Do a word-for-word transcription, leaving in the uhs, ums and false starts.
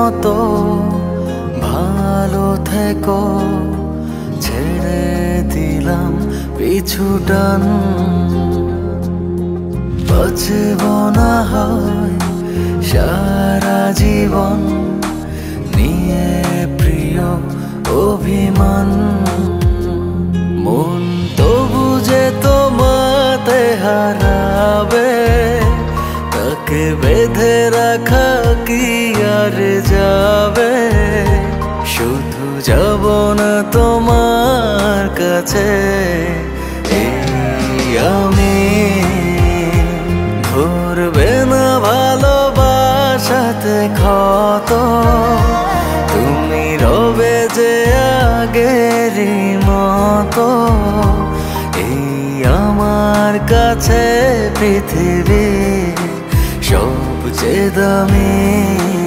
মতো ভালো থেকো, ছেড়ে দিলাম পিছুটান। বাঁচব না হয় সারা জীবন নিয়ে প্রিয় অভিমান। মন তো বুঝে তোমাতে হারাবে, তাকে বেঁধে রাখা কি আর যাবে? শুধু যাব না তোমার কাছে এই আমি। ধরবে না ভালোবাসাতে ক্ষত, তুমি রবে যে আগেরই মতো। এই আমার কাছে পৃথিবী সবচেয়ে দামি।